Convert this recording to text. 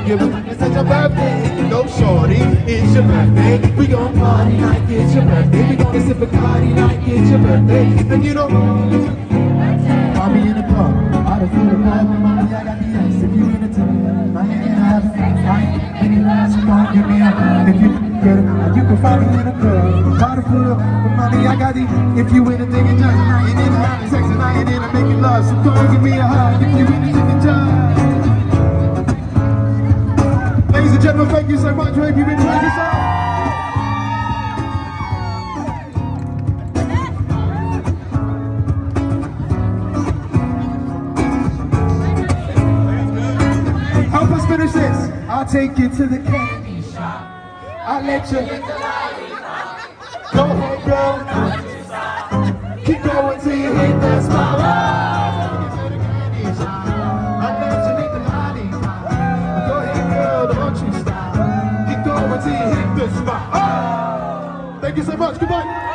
gon' give it. It's such a birthday, no shorty, it's your birthday. We gon' party like it's your birthday. We gonna sip a party like it's your birthday. And you know, I'll be in the club, I don't feel the vibe, mommy, I got the ice. If you in it to me, I ain't having any last, come give me up. If you get it, you can find me in the club, I don't feel but mommy, I got the. If you in it, thinking just, I ain't in it, having sex, and I ain't in it, making love. So come give me a hug, if you in it, thinking just. Ladies and gentlemen, thank you so much. Hope you've enjoyed yourself. Help us finish this. I'll take you to the candy shop. I'll let you hit the lollipop. Go ahead, girl. Keep going till you hit the spot. I'll let you hit the lollipop. Go ahead, girl, don't you stop. Keep going till you hit the spot. Thank you so much. Goodbye.